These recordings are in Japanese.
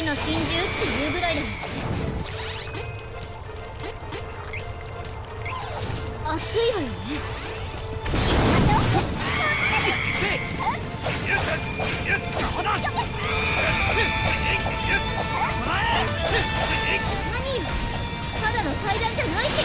の真珠っていうぐらいだ。熱いわよね。何よ、ただの祭壇じゃないっていう。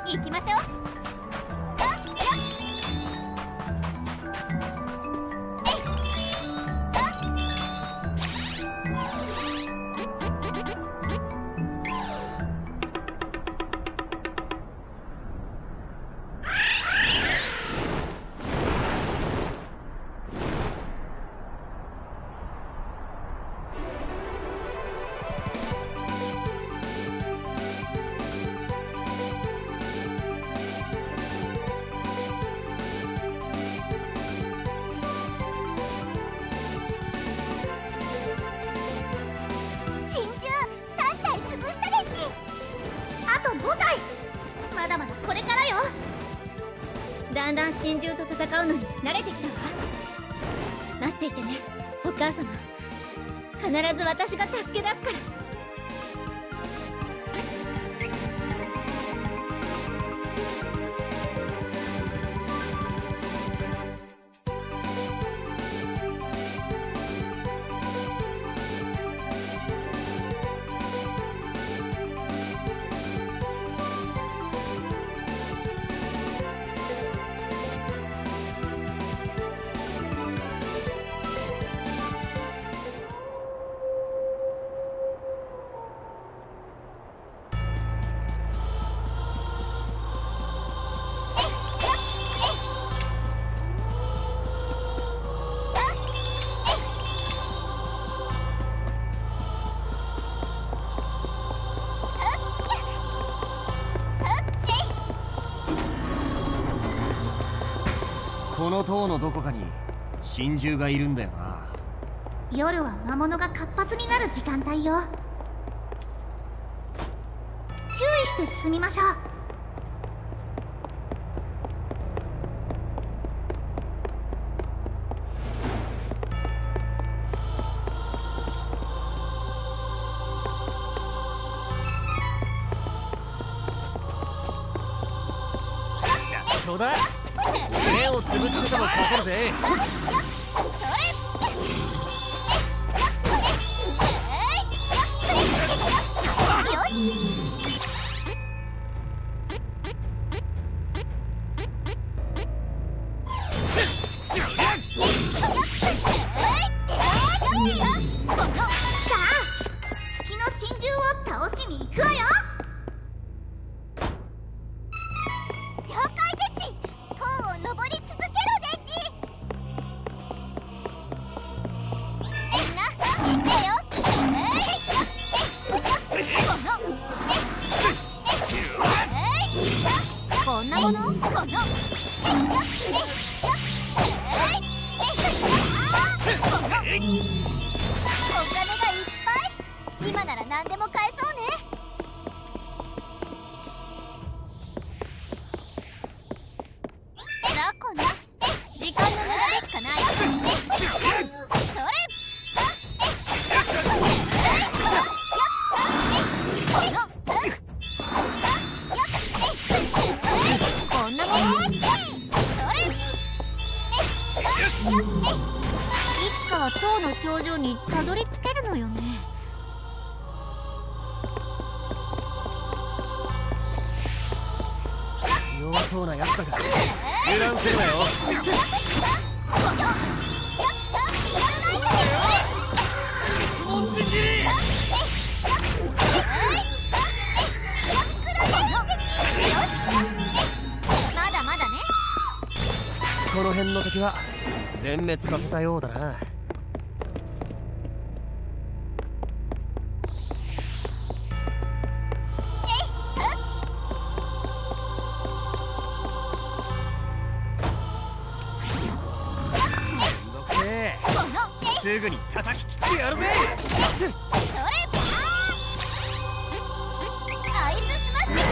行きましょう。 まだまだこれからよ。 だんだん神獣と戦うのに慣れてきたわ。待っていてね、お母様。必ず私が助け出すから。 この塔のどこかに神獣がいるんだよな。 夜は魔物が活発になる時間帯よ。注意して進みましょう。 そうだ、目をつぶってても勝てるぜ。 今なら何でも買えそうね。だこな、時間の無駄でしかない。それこんなもの。いつかは塔の頂上にたどり着けるのよね。 弱そうなやつだが油断するなよ。 まだまだね。 この辺の敵は全滅させたようだな。すぐに叩き切ってやるぜ。それアイススマッシュ。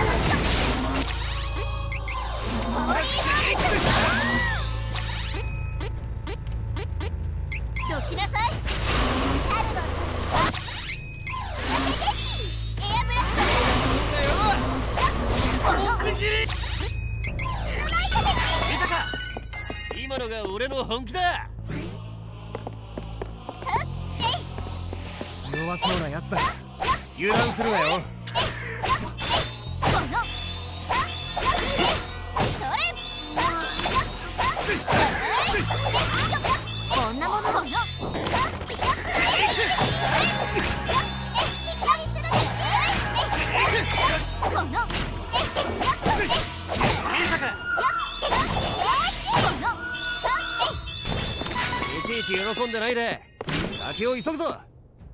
どきなさい。シャルロット。エアブラスト。 見たか、今のが俺の本気だ。弱そうなやつだ。油断するなよ。 いちいち喜んでないで先を急ぐぞ。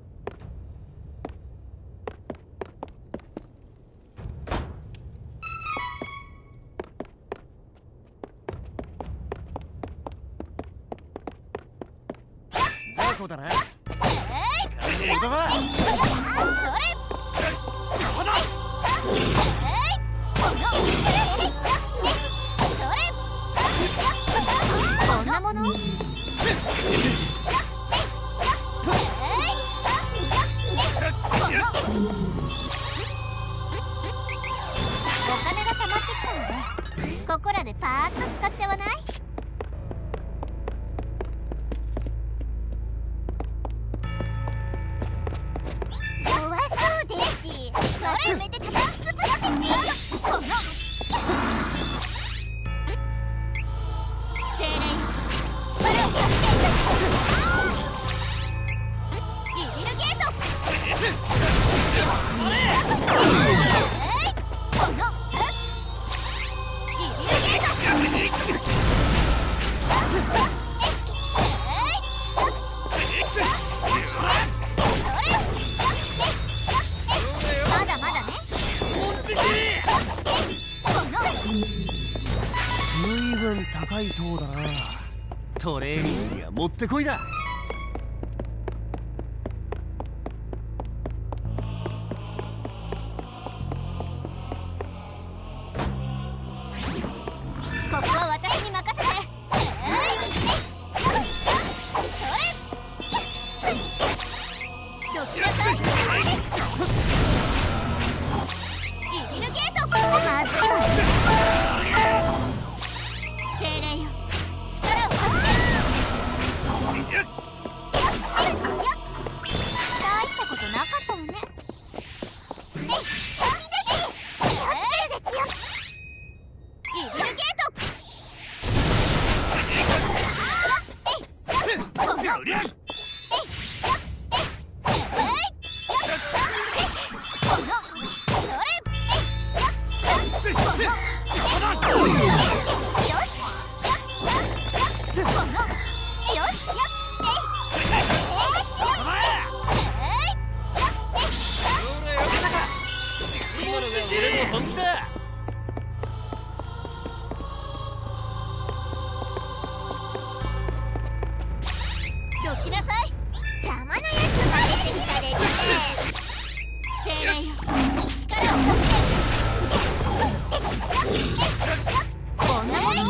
雑魚だな。行くぞ。 こんなもの？お金が溜まってきたのでここらでパーッと使っちゃわない？弱そうですし、それめて叩きつぶすでち。この精霊力を貸してイビルゲート。このイビルゲート。まだまだね。 ずいぶん高い塔だな。トレーニングにはもってこいだ。 ここは私に任せて。どきなさい。イビルゲート。まずいわ。精霊よ、力を貸して。大したことなかったのね。イビルゲート。どきなさい。邪魔なやつが出てきたですね。精霊よ、力を貸して。こんなもの？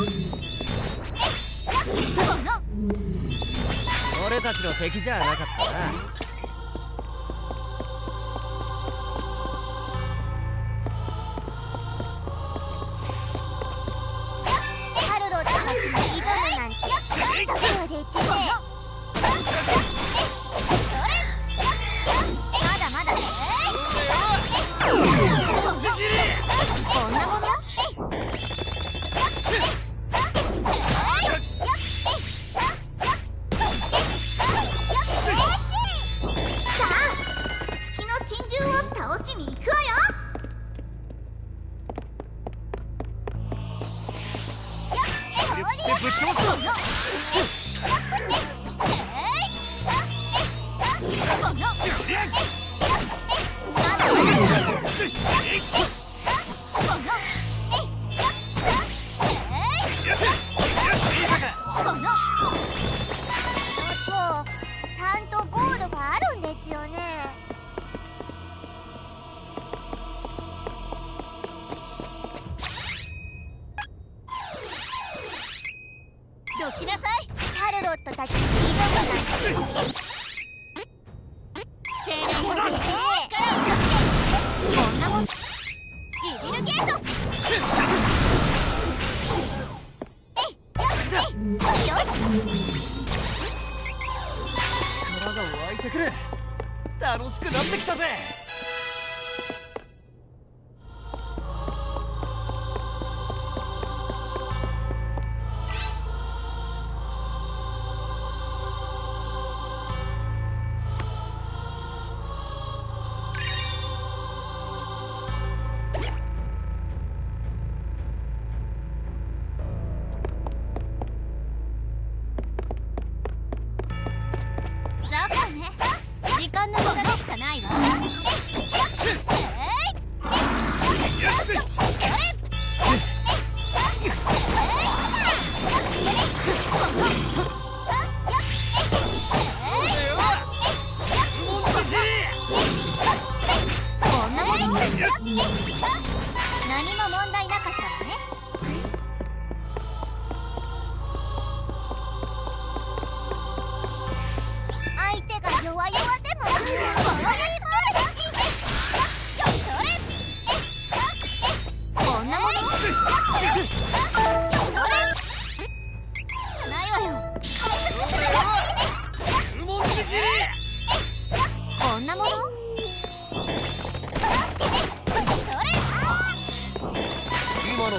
この俺たちの敵じゃなかったな。 ハルロットたちに挑むなんてところでちね。まだまだね。こんなもの？ さあ、月の真珠を倒しに行くわよ。 協力してぶっ飛ばすぞ。 ちゃんとゴールがあるんですよね。どきなさい。シャルロットたちに挑むなんて。精霊よ、力を貸して。こんなもん。イビルゲート。よし。 力が湧いてくる。楽しくなってきたぜ。 何も問題なかったわね。相手が弱々でもこんなものないわよ。こんなもの今の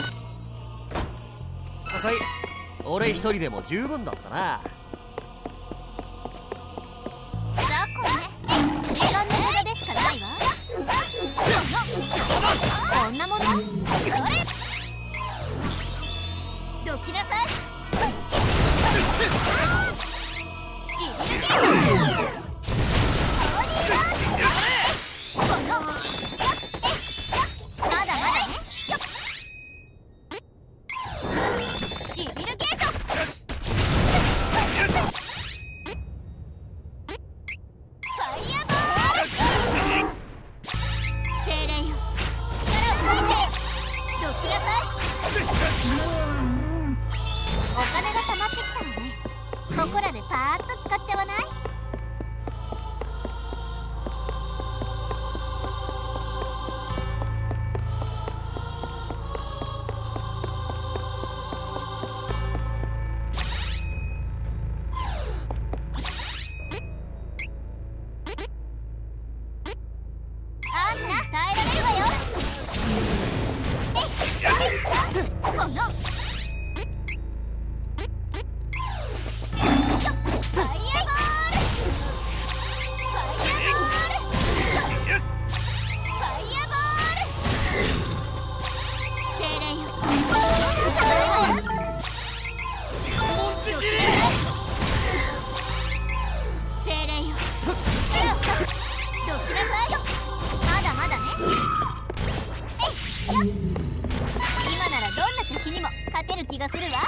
高い。俺一人でも十分だったな。 雑魚ね。時間の無駄でしかないわ。こんなものどきなさい。まだまだね。ビビルゲート。ファイヤーボール。精霊よ、力を貸して。どきなさい。お金が溜まってきたのね。ここらでパーッと使っちゃわない？あんた耐えられるわよ。この勝てる気がするわ。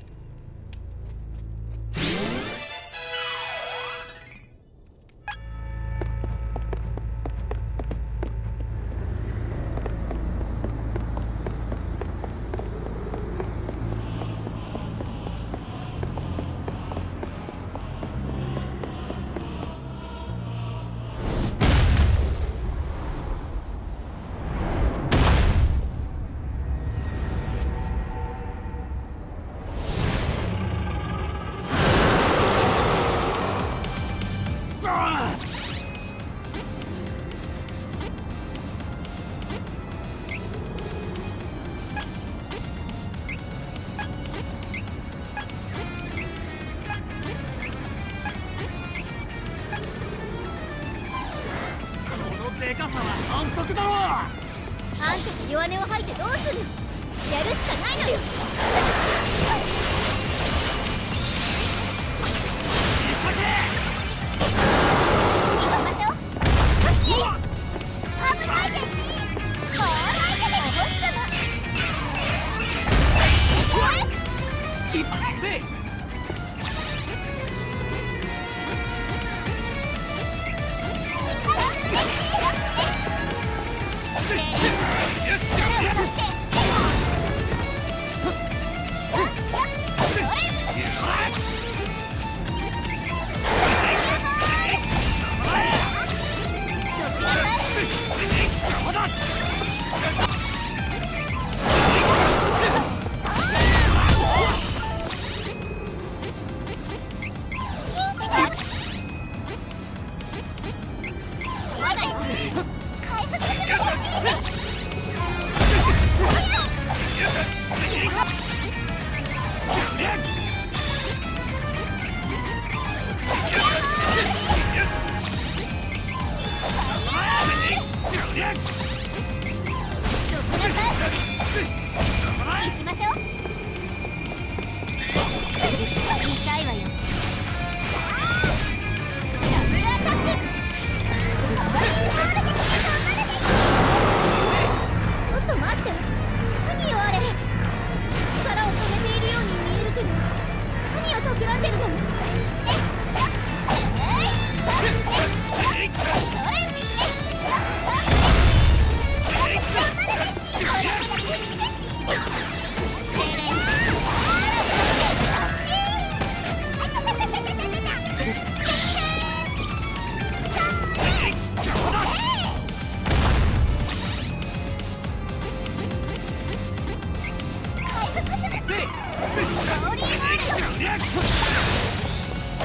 でかさは反則だろ。 あんたが弱音を吐いてどうするの。やるしかないのよ。行きましょう。危ないですね。もうないでお星様。 一発せい。行きましょう。痛いわよ。ダブルアタック。ちょっと待って、何よあれ。力を止めているように見えるけど、何を企んでるの。それ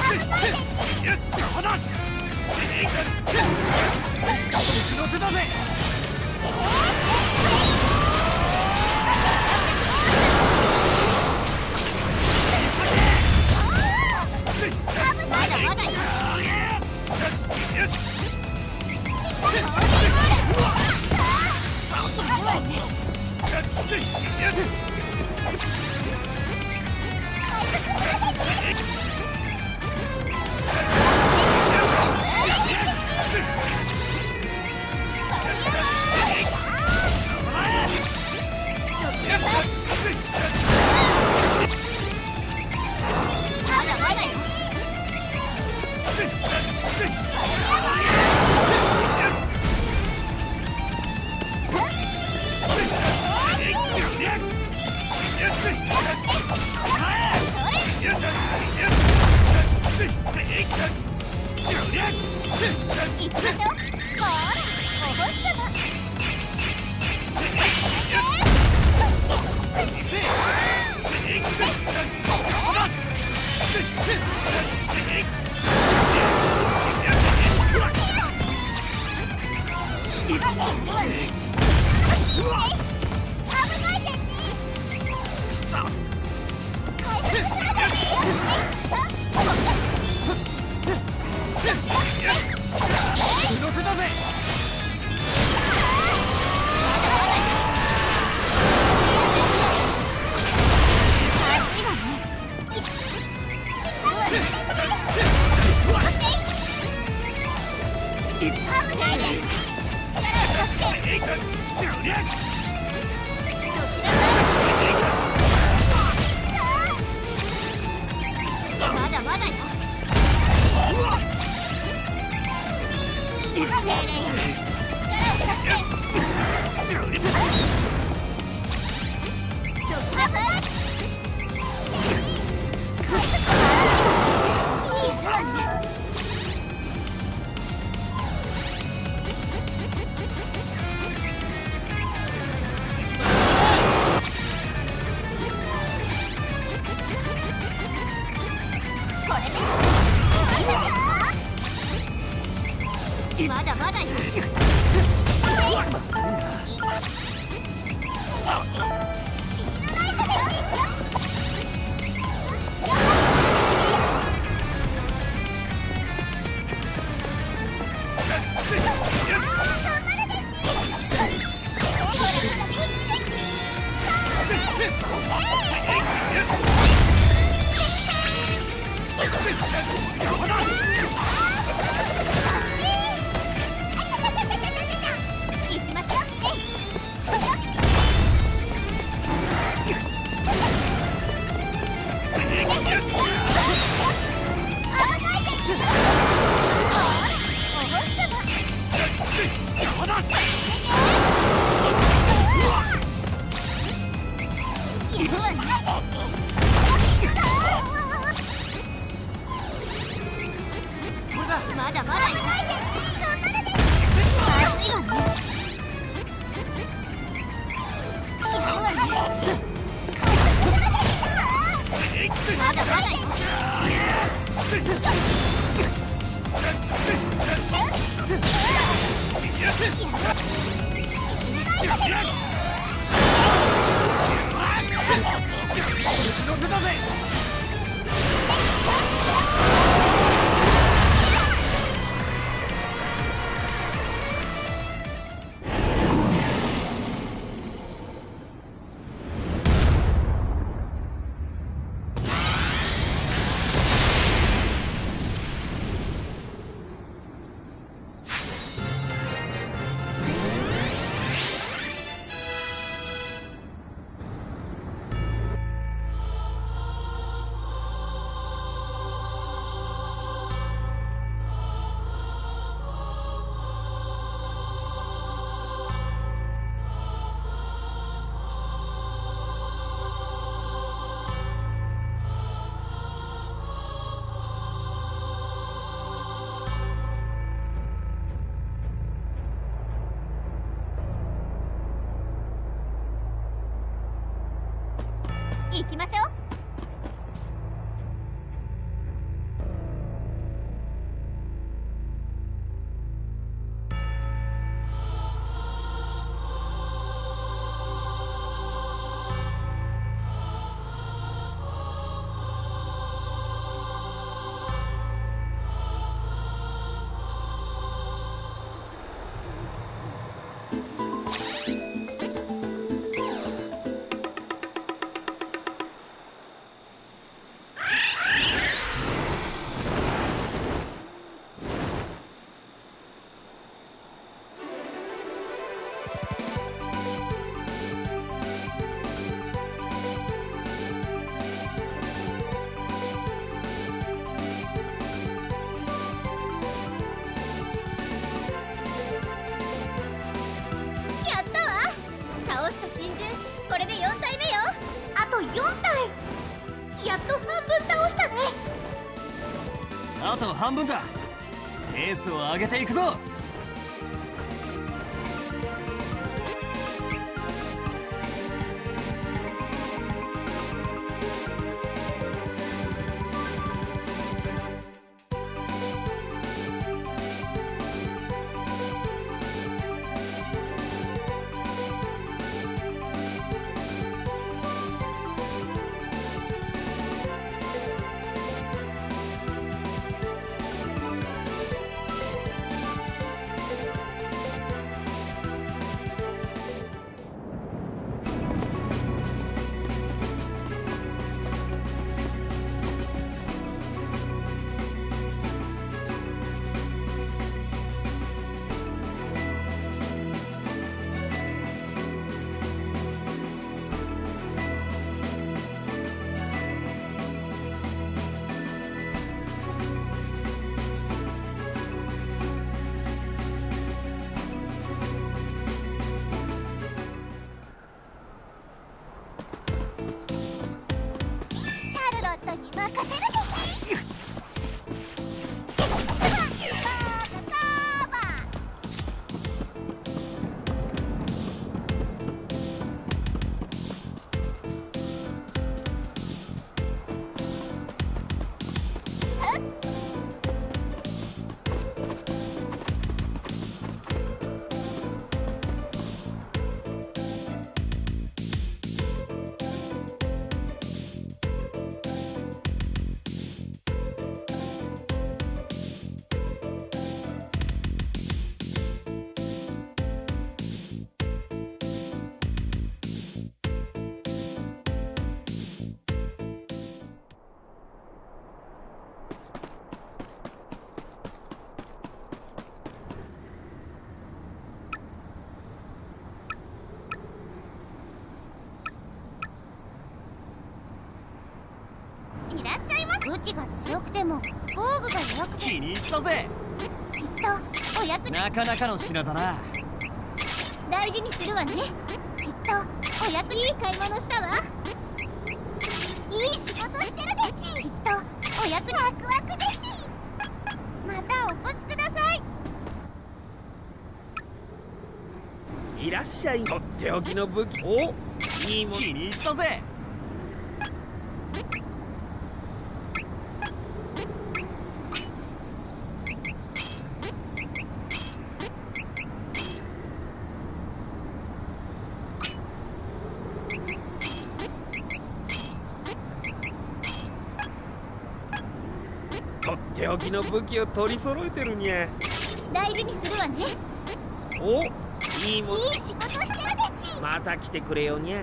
行きましょう。 倒した真珠、これで4体目よ。 あと4体。やっと半分倒したね。 あと半分だ。ペースを上げていくぞ。 いらっしゃいます。武器が強くても防具が弱くて気に入ったぜ。 きっとお役になかなかの品だな。 大事にするわね。 きっとお役にいい買い物したわ。 いい仕事してるでち。きっとお役にワクワクでち。またお越しください。 いらっしゃい。とっておきの武器。お、いいもん。 気に入ったぜ。 とっておきの武器を取り揃えてるにゃ。 大事にするわね。 お、いいもん。 いい仕事してるでち。 また来てくれよにゃ。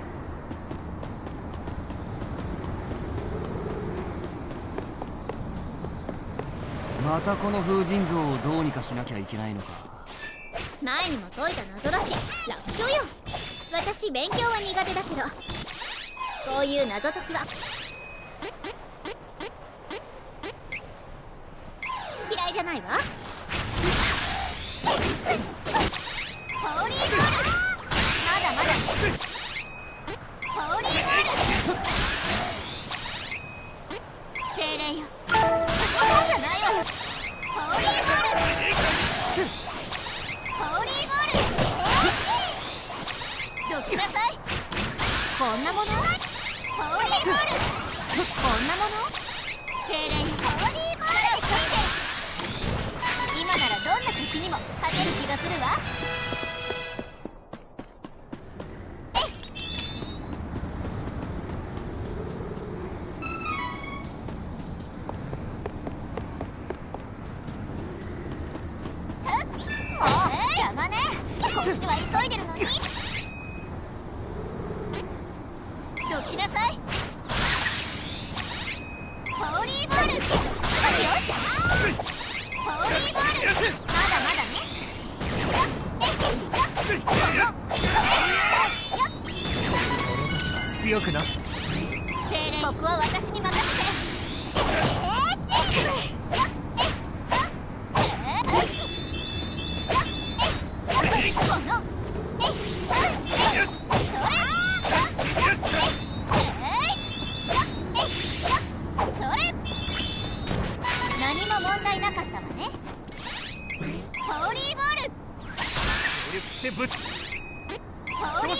またこの風神像をどうにかしなきゃいけないのか。 前にも解いた謎だし楽勝よ。私勉強は苦手だけどこういう謎解きは嫌いじゃないわ。ホーリーボール、まだまだね。ホーリーボール、精霊よ、そこなんじゃないわよ。ホーリーボール、ホーリーボール、どきなさい。こんなもの、ホーリーボール、こんなもの、精霊よ、ホーリーボール、力をついて。今ならどんな敵にも勝てる気がするわ。邪魔ね。こっちは急いでるのに。どきなさい。ホーリーボール、よし、ホーリーボール、まだまだね。 強くな。 精霊、僕は私に任せて。このそう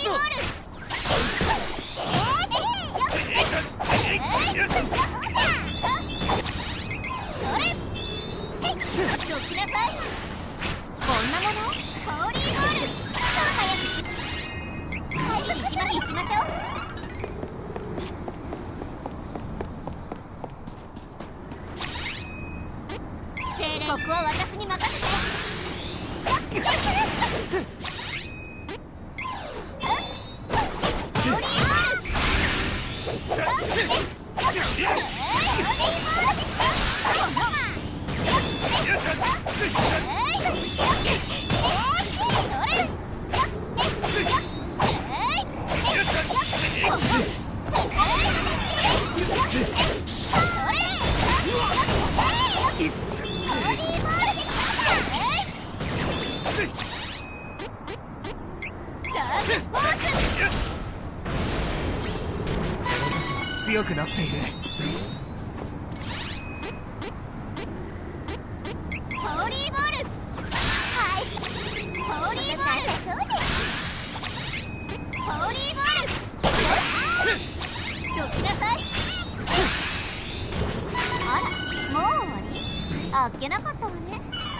ここは私に任せて。 強くなっている。 ホーリーボール。はい。ホーリーボール。ホーリーボール。どきなさい。あら、もう終わり？あっけなかったわね。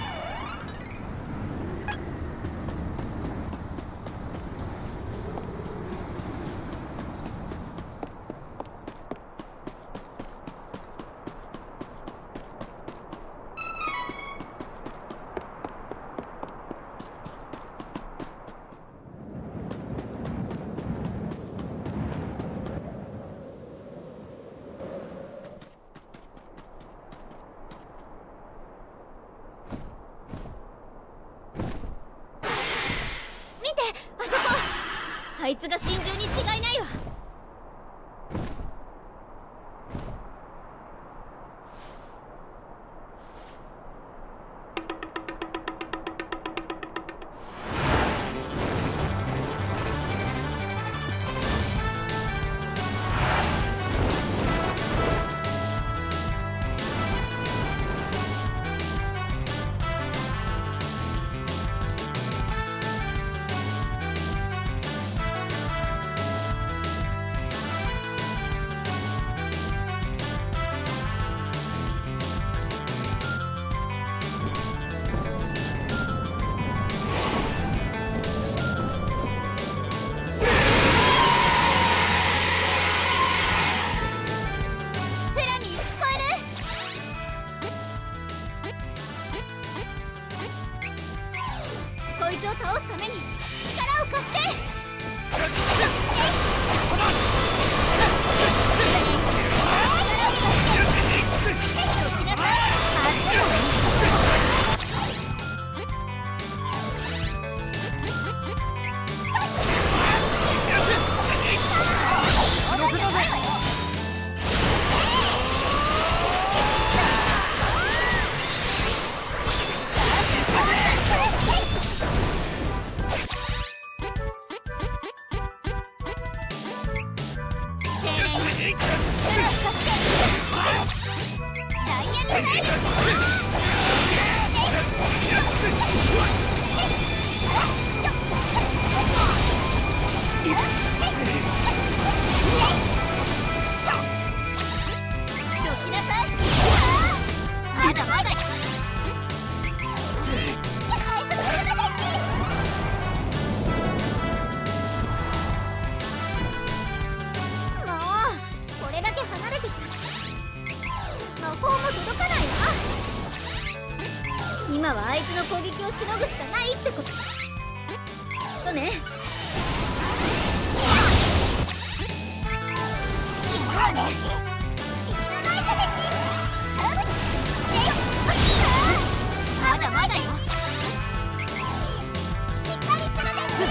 あいつが心中に違いないわ。こいつを倒すために力を貸して。今はあいつの攻撃をしのぐしかないってこととね。まだまだよ。しっかりするでち。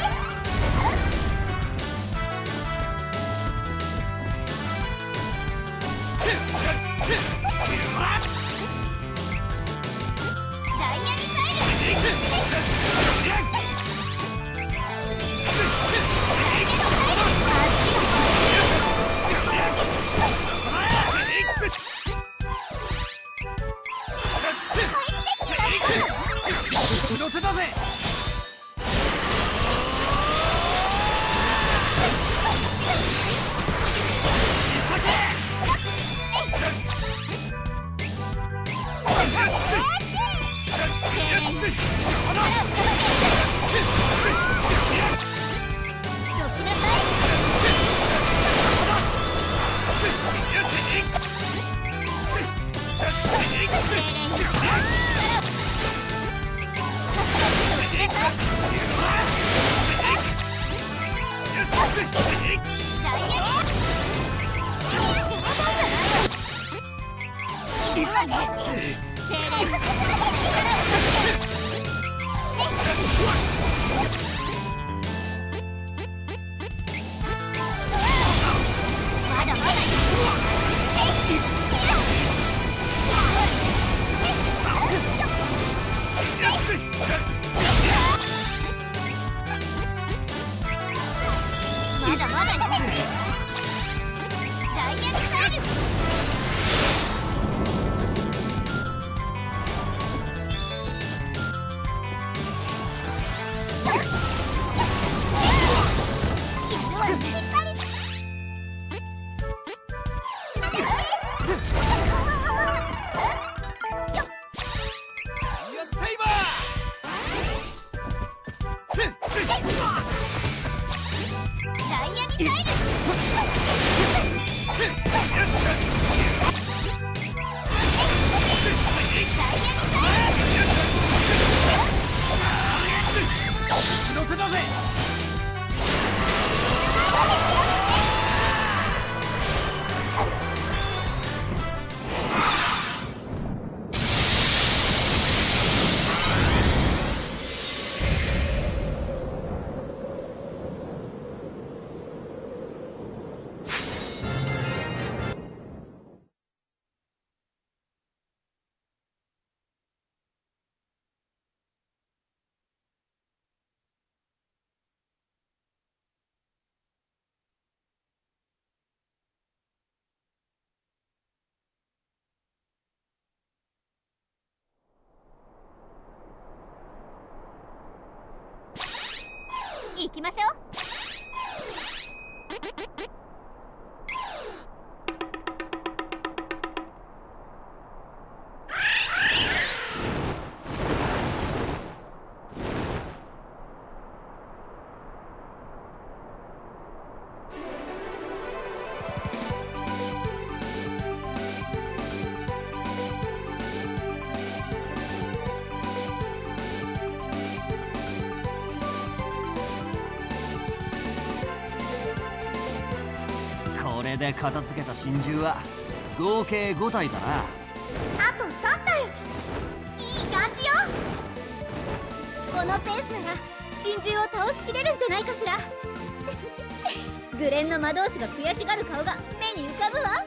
行きましょう。 これで片付けた真珠は合計5体だな。 あと3体。いい感じよ。 このペースなら真珠を倒しきれるんじゃないかしら。グレンの魔導士が悔しがる顔が目に浮かぶわ。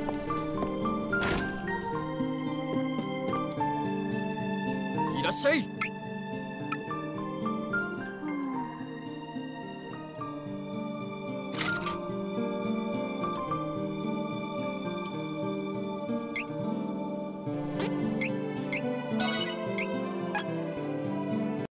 いらっしゃい。